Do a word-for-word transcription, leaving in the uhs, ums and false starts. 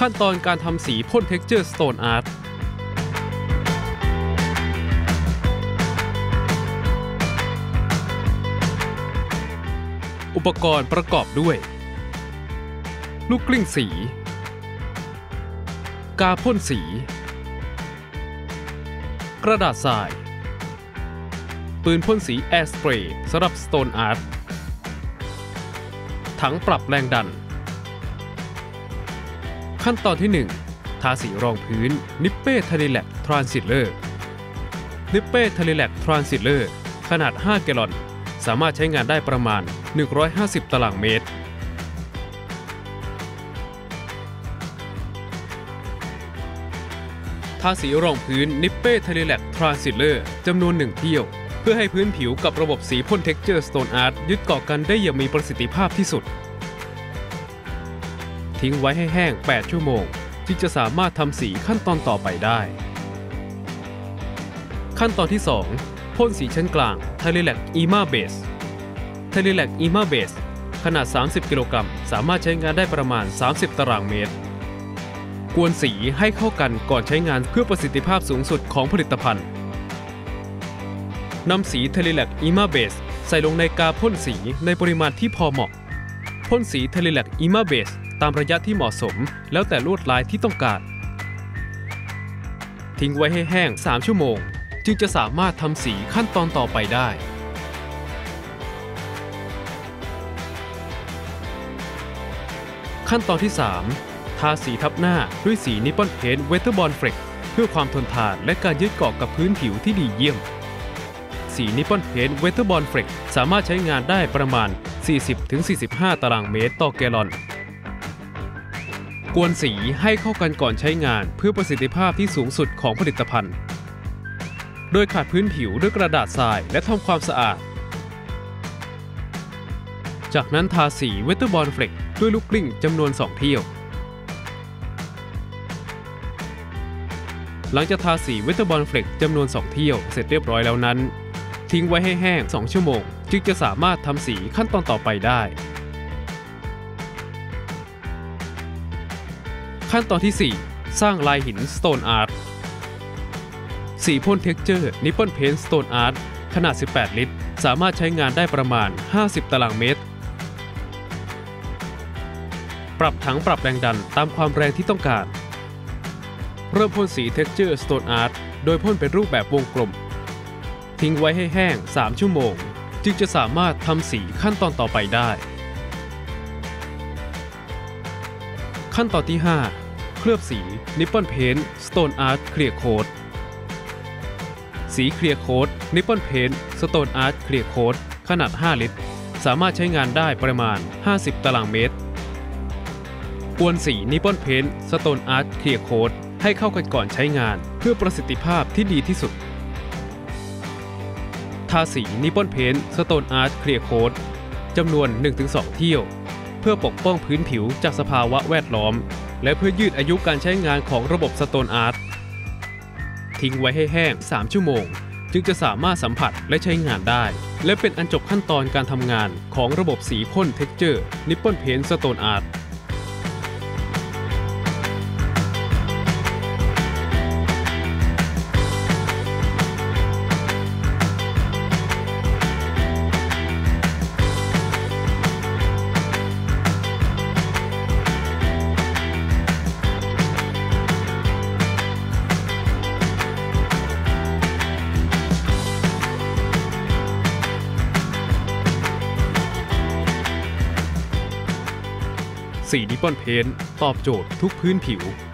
ขั้นตอนการทำสีพ่น Texture Stone Art อุปกรณ์ประกอบด้วยลูกกลิ้งสีกาพ่นสีกระดาษทรายปืนพ่นสี Air Spray สำหรับ Stone Art ถังปรับแรงดันขั้นตอนที่หนึ่งทาสีรองพื้น Nippe Talilac Transiller Nippe Talilac Transiller ขนาดห้าแกลลอนสามารถใช้งานได้ประมาณหนึ่งร้อยห้าสิบตารางเมตรทาสีรองพื้น Nippe Talilac Transiller จำนวนหนึ่งเที่ยวเพื่อให้พื้นผิวกับระบบสีพ่น Texture Stone Art ยึดเกาะกันได้อย่างมีประสิทธิภาพที่สุดทิ้งไว้ให้แห้งแปดชั่วโมงจึงจะสามารถทำสีขั้นตอนต่อไปได้ขั้นตอนที่สองพ่นสีชั้นกลาง Talilac Ema Base Talilac Ema Base ขนาดสามสิบกิโลกรัมสามารถใช้งานได้ประมาณสามสิบตารางเมตรกวนสีให้เข้ากันก่อนใช้งานเพื่อประสิทธิภาพสูงสุดของผลิตภัณฑ์นำสี Talilac Ema Base ใส่ลงในกาพ่นสีในปริมาณที่พอเหมาะพ่นสี Talilac Ema Base ตามระยะที่เหมาะสมแล้วแต่ลวดลายที่ต้องการทิ้งไว้ให้แห้งสามชั่วโมงจึงจะสามารถทำสีขั้นตอนต่อไปได้ขั้นตอนที่สามทาสีทับหน้าด้วยสี Nippon Paint Weatherborne Flex เพื่อความทนทานและการยึดเกาะกับพื้นผิวที่ดีเยี่ยมสี Nippon Paint Weatherborne Flex สามารถใช้งานได้ประมาณ สี่สิบถึงสี่สิบห้า ตารางเมตรต่อแกลลอนกวนสีให้เข้ากันก่อนใช้งานเพื่อประสิทธิภาพที่สูงสุดของผลิตภัณฑ์โดยขัดพื้นผิวด้วยกระดาษทรายและทำความสะอาดจากนั้นทาสี Weatherborne Flex ด้วยลูกกลิ้งจำนวนสองเที่ยวหลังจากทาสี Weatherborne Flex จำนวนสองเที่ยวเสร็จเรียบร้อยแล้วนั้นทิ้งไว้ให้แห้งสองชั่วโมงจึงจะสามารถทำสีขั้นตอนต่อไปได้ขั้นตอนที่สี่สร้างลายหิน Stone Art สีพ่น Texture Nippon Paint Stone Art ขนาดสิบแปดลิตรสามารถใช้งานได้ประมาณห้าสิบตารางเมตรปรับถังปรับแรงดันตามความแรงที่ต้องการเริ่มพ่นสี Texture Stone Art โดยพ่นเป็นรูปแบบวงกลมทิ้งไว้ให้แห้งสามชั่วโมงจึงจะสามารถทำสีขั้นตอนต่อไปได้ขั้นตอนที่ห้าเคลือบสี Nippon Paint Stone Art Clear Coat สี Clear Coat Nippon Paint Stone Art Clear Coat ขนาดห้าลิตรสามารถใช้งานได้ประมาณห้าสิบตารางเมตรกวนสี Nippon Paint Stone Art Clear Coat ให้เข้ากันก่อนใช้งานเพื่อประสิทธิภาพที่ดีที่สุดทาสี Nippon Paint Stone Art Clear Coat จำนวน หนึ่งถึงสอง เที่ยวเพื่อปกป้องพื้นผิวจากสภาวะแวดล้อมและเพื่อยืดอายุการใช้งานของระบบ Stone Art ทิ้งไว้ให้แห้งสามชั่วโมงจึงจะสามารถสัมผัสและใช้งานได้และเป็นอันจบขั้นตอนการทำงานของระบบสีพ่น Texture Nippon Paint Stone Artสี Nippon Paint ตอบโจทย์ทุกพื้นผิว